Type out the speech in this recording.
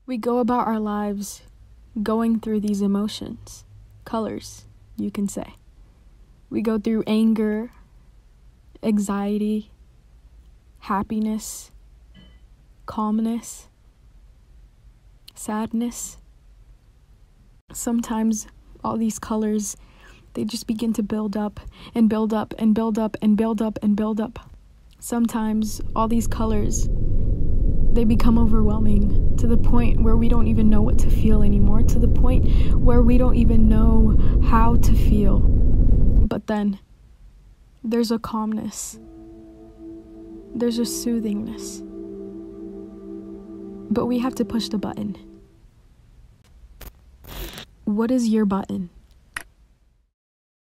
We go about our lives going through these emotions, colors, you can say. We go through anger, anxiety, happiness, calmness, sadness. Sometimes all these colors, they just begin to build up and build up and build up and build up and build up. Sometimes all these colors, they become overwhelming to the point where we don't even know what to feel anymore, to the point where we don't even know how to feel. But then there's a calmness. There's a soothingness. But we have to push the button. What is your button?